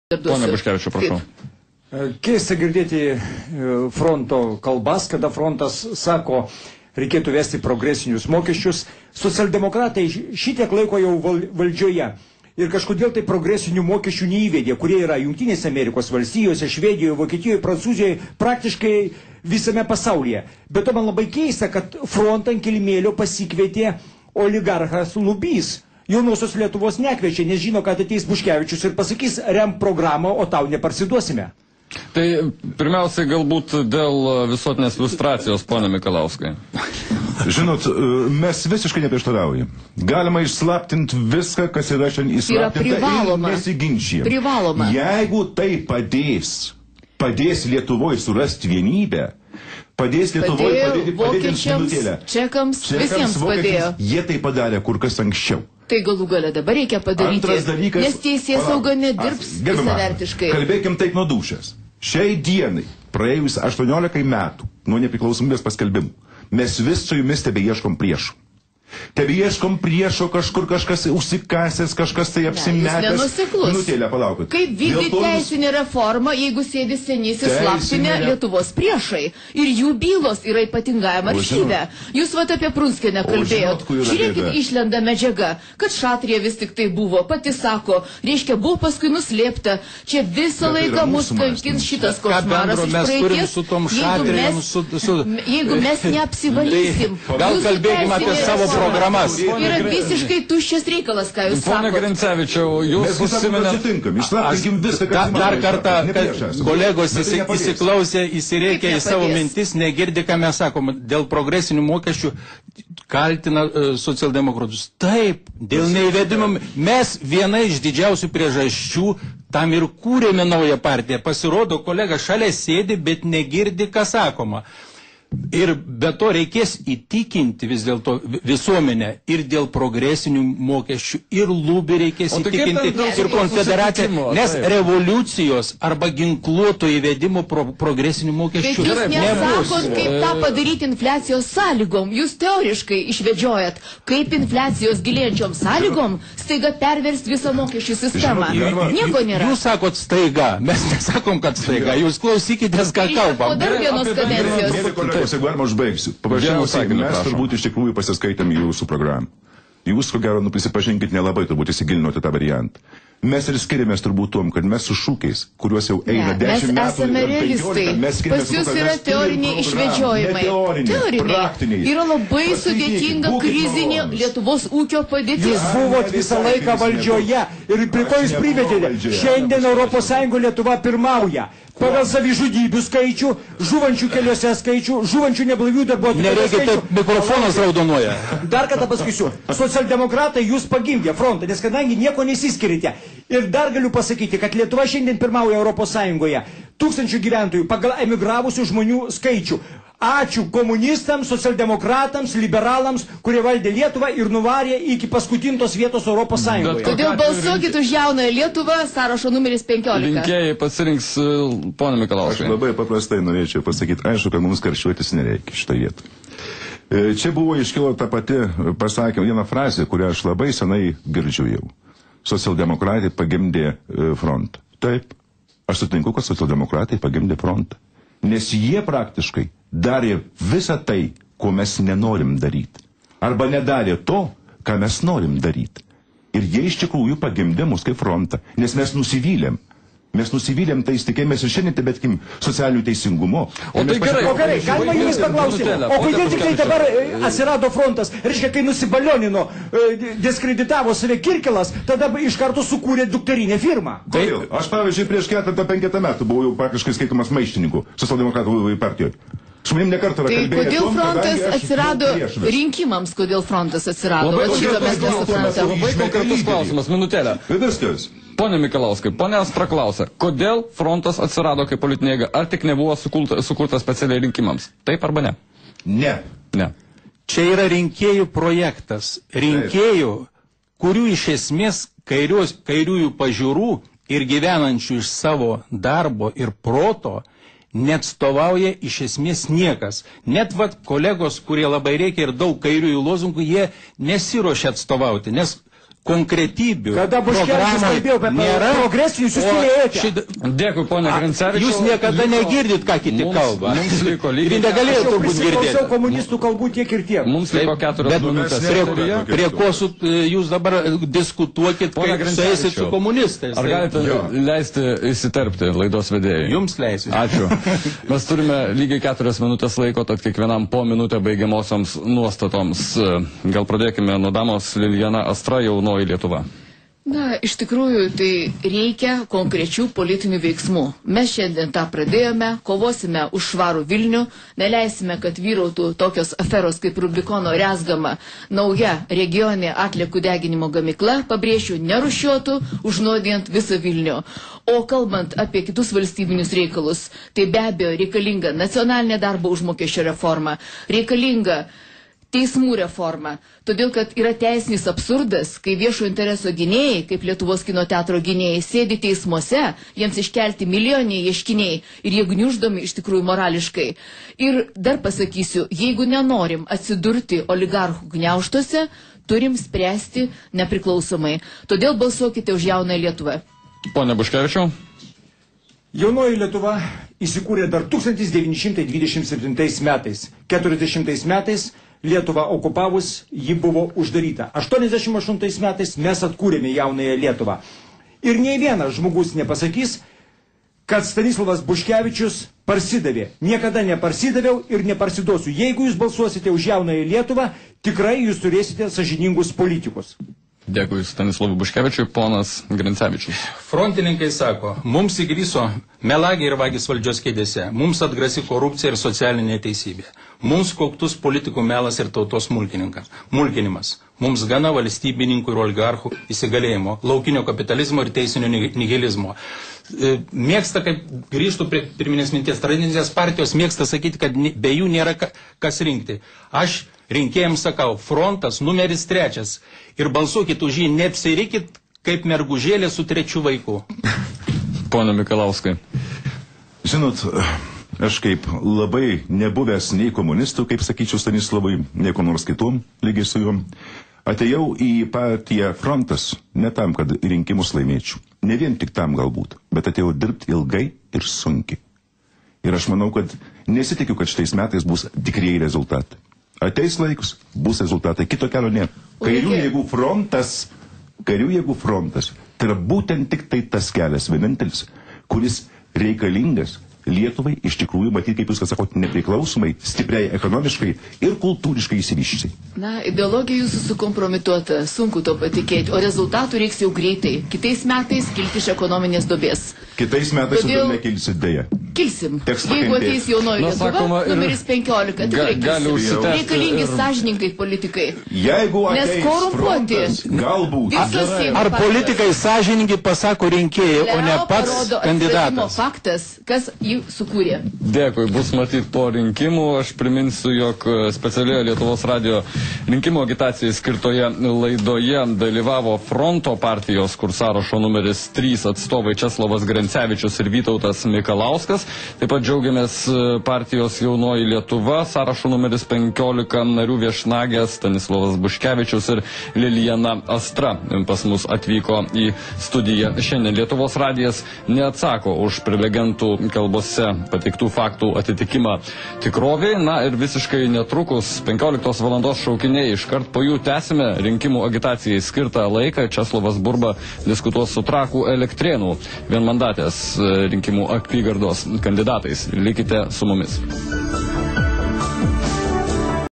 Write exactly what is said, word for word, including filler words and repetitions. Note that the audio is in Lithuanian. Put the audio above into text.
Pone Buškevičiu, prašau. Keista girdėti fronto kalbas, kada frontas sako, reikėtų vesti progresinius mokesčius. Socialdemokratai šitiek laiko jau valdžioje. Ir kažkodėl tai progresinių mokesčių neįvedė, kurie yra Jungtinėse Amerikos valstijose, Švedijoje, Vokietijoje, Prancūzijoje, praktiškai visame pasaulyje. Bet to man labai keista, kad frontą ant kilimėlio pasikvietė oligarchas Lubys. Jaunosios Lietuvos nekviečia, nes žino, kad ateis Buškevičius ir pasakys, rem programą, o tau neparsiduosime. Tai pirmiausiai galbūt dėl visuotinės liustracijos, pone Mikalauskai. Žinot, mes visiškai neprieštaraujam. Galima išslaptinti viską, kas yra šiandien įslaptinta ir nesiginčijam. Privaloma. Jeigu tai padės, padės Lietuvoje surasti vienybę, padės Lietuvoje padėti padėtėms minutėlę. Čekams, visiems padėjo. Jie tai padarė kur kas anksčiau. Tai galų gale dabar reikia padaryti, Antras dalykas, nes teisės sauga nedirbs visavertiškai. Kalbėkim taip nuo dūšės. Šiai dienai, praėjus aštuoniolikai metų nuo nepriklausomybės paskelbimų, mes vis su jumis tebeieškom priešų. Tebeieškom priešo, kažkur kažkas užsikasęs, kažkas tai apsimetęs. Minutėlę, palaukit. Kaip vykdyti teisinę reformą, jeigu sėdi senysis slaptinė Lietuvos priešai ir jų bylos yra ypatingajam archyve. Jūs vat apie Prunskienę kalbėjot. Žiūrėkit, išlenda medžiaga, kad Šatrija vis tik tai buvo, pati sako, reiškia, buvo paskui nuslėpta. Čia visą laiką mus kankins šitas košmaras iš praeities. Jeigu mes neapsivalysim. Gal kalbėkime apie savo programas. Yra visiškai tuščias reikalas, ką jūs sakote. Pone Grincevičiau, jūs užsiminėte. Dar kartą, kad kolegos įsiklausė, įsirėkė į savo mintis, negirdi, ką mes sakom. Dėl progresinių mokesčių kaltina socialdemokratus. Taip, dėl neįvedimo. Mes viena iš didžiausių priežasčių tam ir kūrėme naują partiją. Pasirodo, kolega šalia sėdi, bet negirdi, ką sakoma. Ir be to reikės įtikinti vis dėlto visuomenę ir dėl progresinių mokesčių, ir lūbį reikės įtikinti, ir konfederaciją, nes revoliucijos arba ginkluoto įvedimo pro, progresinių mokesčių nebus. Bet jūs nesakot, kaip tą padaryti infliacijos sąlygom. Jūs teoriškai išvedžiojat, kaip infliacijos gilėjančiom sąlygom staiga perverst visą mokesčių sistemą. Nieko nėra. Jūs sakot staiga, mes nesakom, kad staiga. Jūs klausykitės, ką kalbam. Po dar vienos kadencijos. Jeigu galima, užbaigsiu. Paprasčiausiai, mes turbūt iš tikrųjų pasiskaitėm jūsų programą. Jūs, ko gero, nu, prisipažinkit, nelabai turbūt įsigilinote tą variantą. Mes ir skiriamės turbūt tom, kad mes su šūkiais, kuriuos jau eina dešimt metų, mes Pas jūs yra teoriniai išvedžiojimai. Teoriniai. Praktiniai. Yra labai sudėtinga krizinė Lietuvos ūkio padėtis. Jūs buvot visą laiką valdžioje ir prie ko jūs privedėte. Šiandien Europos Sąjungoje Lietuva pirmauja. Pagal savižudybių skaičių, žuvančių keliuose skaičių, žuvančių neblaivių darbuotojų skaičių. Nereikia, taip mikrofonas raudonuoja. Dar kartą pasakysiu, socialdemokratai jūs pagimdė frontą, nes kadangi nieko nesiskirite. Ir dar galiu pasakyti, kad Lietuva šiandien pirmauja Europos Sąjungoje. Tūkstančių gyventojų pagal emigravusių žmonių skaičių. Ačiū komunistams, socialdemokratams, liberalams, kurie valdė Lietuvą ir nuvarė iki paskutintos vietos Europos Sąjungoje. Todėl balsuokit už jaunąją Lietuvą, sąrašo numeris penkiolika. Rinkėjai pasirinks poną Mikalauską. Aš labai paprastai norėčiau pasakyti, aišku, kad mums karščiuotis nereikia šitą vietą. Čia buvo iškilo ta pati, pasakė vieną frazę, kurią aš labai senai girdžiu jau. Socialdemokratai pagimdė frontą. Taip, aš sutinku, kad socialdemokratai pagimdė frontą. Nes jie praktiškai darė visą tai, ko mes nenorim daryti. Arba nedarė to, ką mes norim daryti. Ir jie iš tikrųjų pagimdė mus kaip frontą, nes mes nusivylėm. Mes nusivylėm, tai tikėjomės ir šiandien tebetkim socialinių teisingumo. O tai gerai, o gerai, galima jums paklausyti, o kodėl tik tai dabar atsirado frontas? Reiškia, kai nusibalionino, diskreditavo save Kirkilas, tada iš karto sukūrė dukterinę firmą. Kodėl? Aš, pavyzdžiui, prieš ketvirtą penketą metų buvau jau praktiškai skaitomas maištininku socialdemokratų partijoje. Su manim nekartą yra kalbėję. Tai kodėl frontas atsirado rinkimams, kodėl frontas atsirado? Labai konkretus klausimas, minutėlę. Viskas. Pone Mikalauskai, pone Astra klausia, kodėl frontas atsirado kaip politinė jėga? Ar tik nebuvo sukurta, sukurta specialiai rinkimams? Taip arba ne? Ne. Ne. Čia yra rinkėjų projektas. Rinkėjų, kurių iš esmės kairius, kairiųjų pažiūrų ir gyvenančių iš savo darbo ir proto neatstovauja iš esmės niekas. Net vat kolegos, kurie labai reikia ir daug kairiųjų lozungų, jie nesiruošia atstovauti, nes konkretybių Kada Buškevičius kalbėjo apie progresinius, jūs turėjote. Šit... Dėkui, ponia Grincevičiau. Jūs niekada liko... negirdit, ką kiti mums, kalba. Mums liko lygiai. Ir negalėjo turbūt girdėti. Aš komunistų kalbų tiek ir tiek. Mums liko keturios minutės. Prie, prie ko su, jūs dabar diskutuokit, kaip sueisit su komunistais. Ar galite jo. leisti įsiterpti laidos vedėjai? Jums leisiu. Ačiū. Mes turime lygiai keturias minutės laiko, tad kiekvienam po minutę baigiamosioms nuostatoms. Gal pradėkime nuo damos Lilijana Astra, Jaunoji Lietuva. Na, iš tikrųjų, tai reikia konkrečių politinių veiksmų. Mes šiandien tą pradėjome, kovosime už švarų Vilnių, neleisime, kad vyrautų tokios aferos kaip Rubikono rezgama nauja regioninė atliekų deginimo gamykla, pabrėšiu, nerušiuotų, užnuodijant visą Vilnių. O kalbant apie kitus valstybinius reikalus, tai be abejo reikalinga nacionalinė darbo užmokesčio reforma, reikalinga teismų reforma, todėl kad yra teisinis absurdas, kai viešo intereso gynėjai, kaip Lietuvos kino teatro gynėjai, sėdi teismuose, jiems iškelti milijoniai ieškiniai ir jie gniuždomi iš tikrųjų morališkai. Ir dar pasakysiu, jeigu nenorim atsidurti oligarchų gniaužtuose, turim spręsti nepriklausomai. Todėl balsuokite už Jaunąją Lietuvą. Pone Buškevičiau. Jaunoji Lietuva įsikūrė dar tūkstantis devyni šimtai dvidešimt septintais metais. keturiasdešimtais metais Lietuvą okupavus, ji buvo uždaryta. aštuoniasdešimt aštuntais metais mes atkūrėme Jaunąją Lietuvą. Ir nei vienas žmogus nepasakys, kad Stanislavas Buškevičius parsidavė. Niekada neparsidaviau ir neparsiduosiu. Jeigu jūs balsuosite už Jaunąją Lietuvą, tikrai jūs turėsite sąžiningus politikus. Dėkui Stanislavui Buškevičiui, ponas Grincevičius. Frontininkai sako, mums įgryso melagiai ir vagys valdžios kėdėse, mums atgrasi korupcija ir socialinė teisybė, mums koktus politikų melas ir tautos mulkinimas, mums gana valstybininkų ir oligarchų įsigalėjimo, laukinio kapitalizmo ir teisinio nihilizmo. Mėgsta, kaip grįžtų prie pirminės minties, tradicinės partijos mėgsta sakyti, kad be jų nėra kas rinkti. Aš rinkėjams sakau, frontas numeris trečias ir balsuokit už jį, neapsirikit kaip mergužėlė su trečiu vaiku. Pone Mikalauskai. Žinot, aš kaip labai nebuvęs nei komunistų, kaip sakyčiau Stanislavui, nei ko nors kitom, lygiai su juom, atėjau į partiją Frontas ne tam, kad rinkimus laimėčiau. Ne vien tik tam galbūt, bet atėjau dirbti ilgai ir sunkiai. Ir aš manau, kad nesitikiu, kad šitais metais bus tikrieji rezultatai. Ateis laikus, bus rezultatai, kito kelio nėra. Kairių jėgų frontas, kairių jėgų frontas, tai yra būtent tik tai tas kelias vienintelis, kuris reikalingas Lietuvai iš tikrųjų matyti, kaip jūs kas sakot, nepriklausomai, stipriai ekonomiškai ir kultūriškai įsivyščiai. Na, ideologija jūsų sukompromituota, sunku to patikėti, o rezultatų reiks jau greitai. Kitais metais kilti iš ekonominės duobės. Kitais metais Todėl... jau nekilsit dėja. Kilsim. Jeigu ateis Jaunoji Lietuva, sakoma, ir... numeris penkiolika, tikrai kilsim. Reikalingi ir... sąžininkai politikai. Jeigu ateis Nes korumpuoti. Frontas, galbūt. Ar, ar politikai sąžininkai pasako rinkėjai, o ne pats kandidatas? Faktas, kas jį sukūrė. Dėkui, bus matyti po rinkimų. Aš priminsiu, jog specialioje Lietuvos radio rinkimų agitacijai skirtoje laidoje dalyvavo Fronto partijos, kur sąrašo numeris trys atstovai Česlovas Grincevičius ir Vytautas Mikalauskas. Taip pat džiaugiamės partijos Jaunoji Lietuva, sąrašo numeris penkiolika narių viešnagės Stanislavas Buškevičius ir Lilijana Astra pas mus atvyko į studiją. Šiandien Lietuvos radijas neatsako už prelegentų kalbose pateiktų faktų atitikimą tikroviai. Na ir visiškai netrukus penkioliktos valandos šaukiniai, iškart po jų tęsime rinkimų agitacijai skirtą laiką. Česlovas Burba diskutuos su Trakų Elektrėnų vienmandatės rinkimų apygardos kandidatais. Likite su mumis.